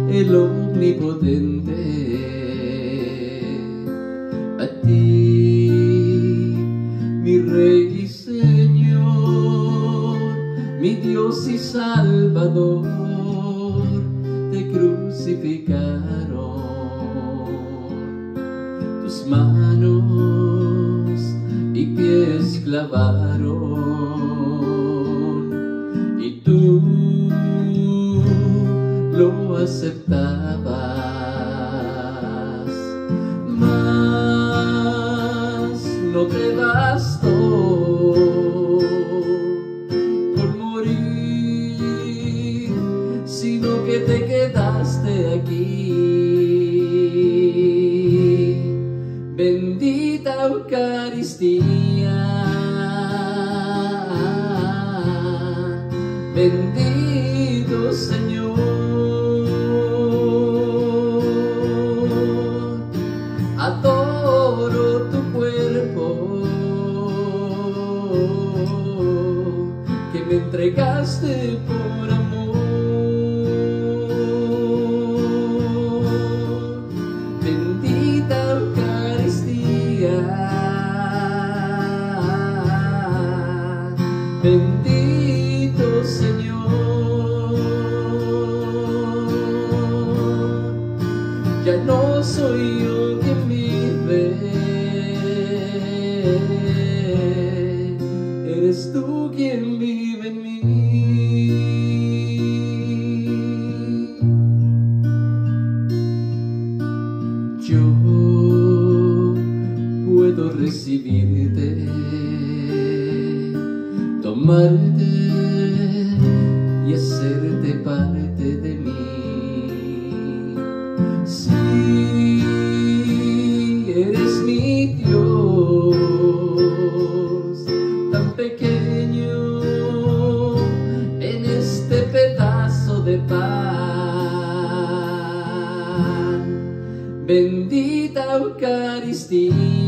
el Omnipotente. A ti, mi Rey y Señor, mi Dios y Salvador, te crucificaron. Tus manos y pies clavaron, y tú lo aceptabas. Mas no te bastó por morir, sino que te quedaste aquí. Bendita Eucaristía, bendito Señor. Adoro tu cuerpo que me entregaste por amor. Bendita Eucaristía, bendito Señor. Ya no soy yo quien vive, eres tú quien vive en mí. Yo puedo recibirte, tomarte y hacerte parte de mí. Sí, eres mi Dios, tan pequeño en este pedazo de pan. Bendita Eucaristía,